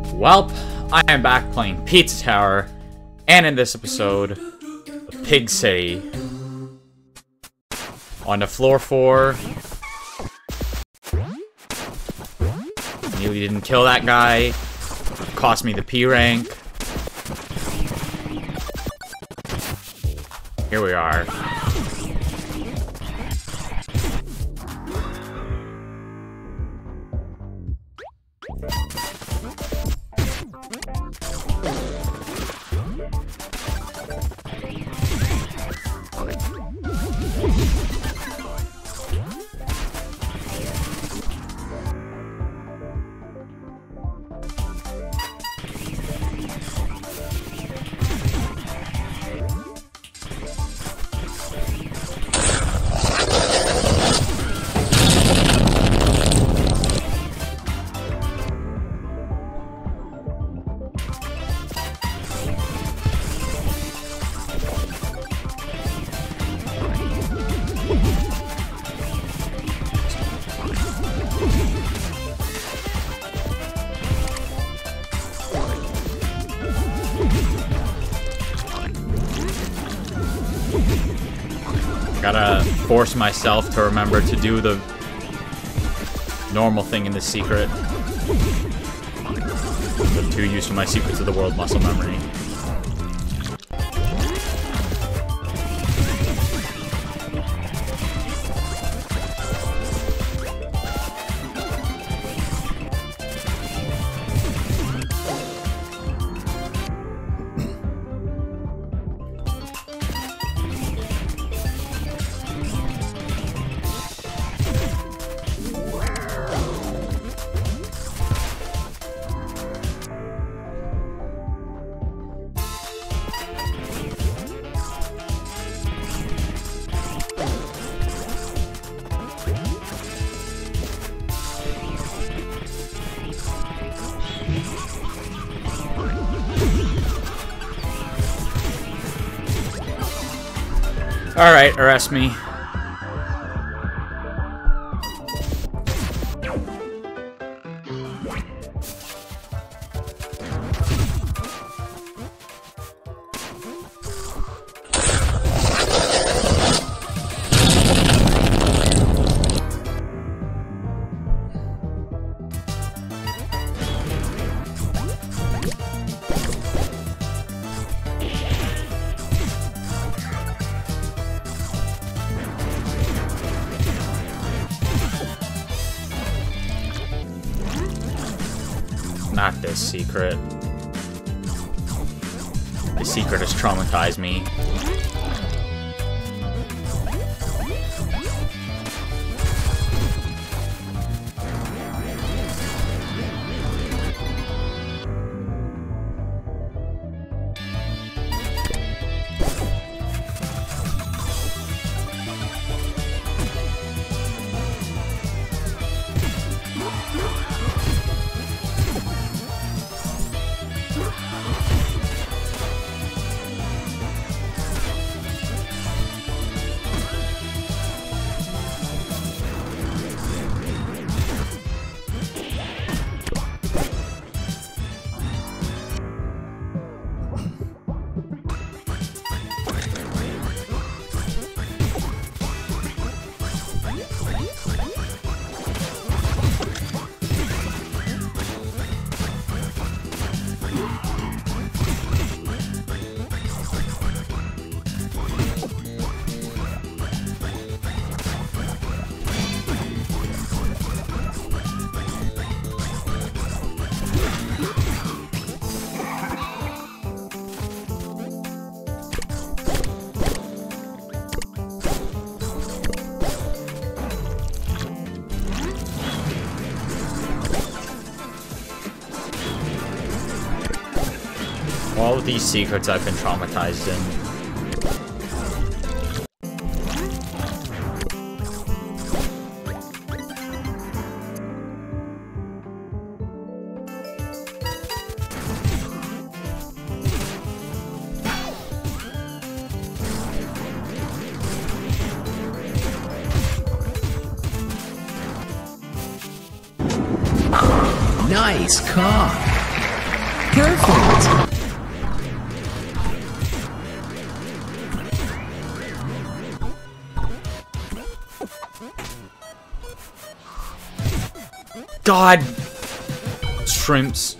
Welp, I am back playing Pizza Tower, and in this episode, of Pig City. On to floor 4. Nearly didn't kill that guy. Cost me the P rank. Here we are. Gotta force myself to remember to do the normal thing in the secret. I'm too used to my Secrets of the World muscle memory. Alright, arrest me. Not this secret. This secret has traumatized me. All of these secrets I've been traumatized in. Nice car. Perfect. God! Shrimps.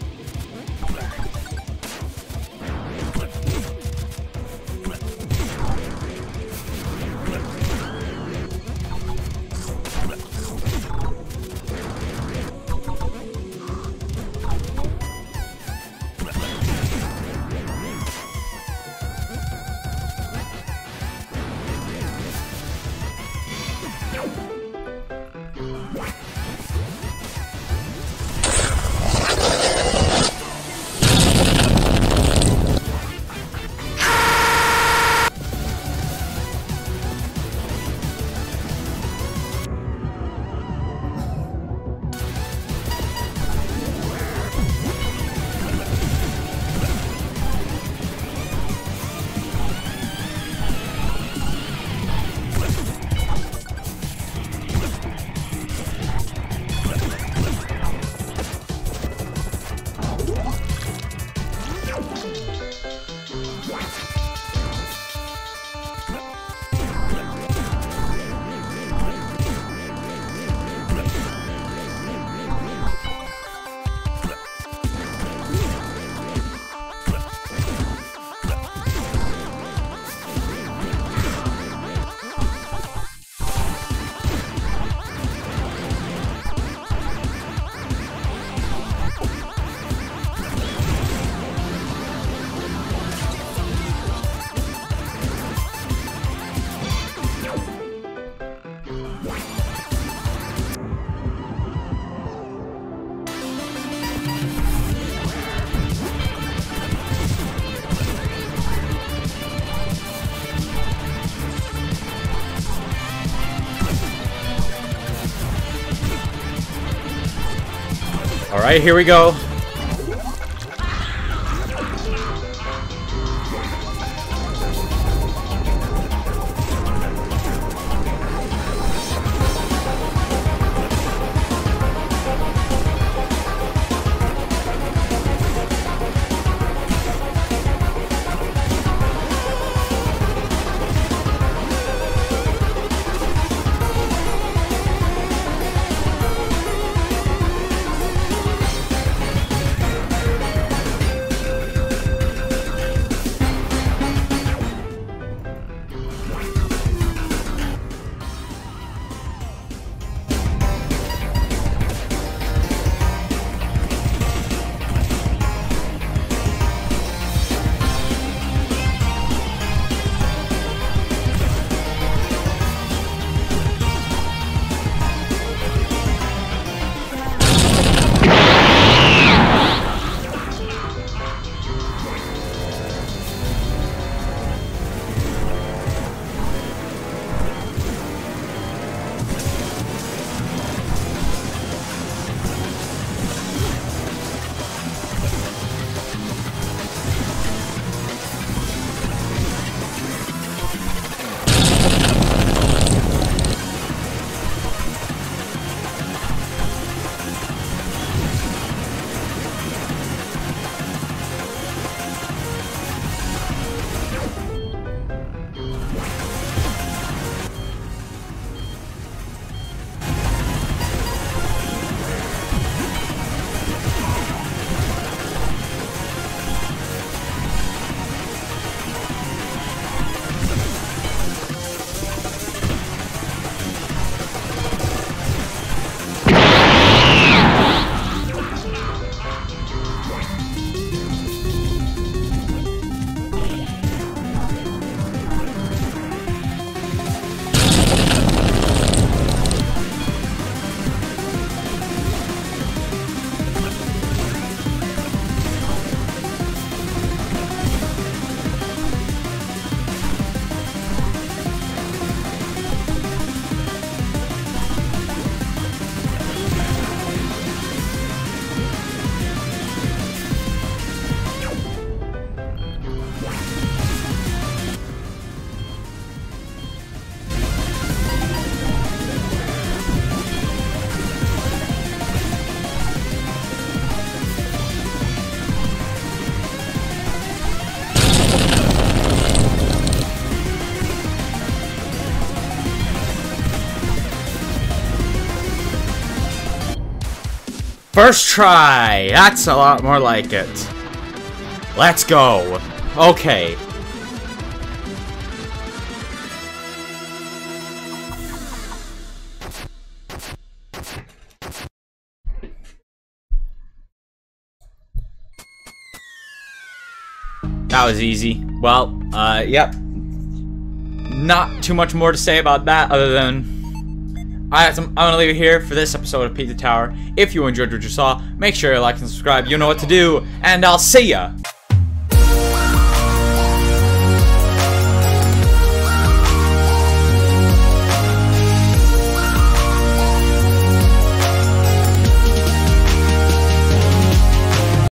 Alright, here we go. First try! That's a lot more like it. Let's go. Okay. That was easy. Well, yep. Not too much more to say about that other than I'm gonna leave it here for this episode of Pizza Tower. If you enjoyed what you saw, make sure you like and subscribe. You know what to do, and I'll see ya!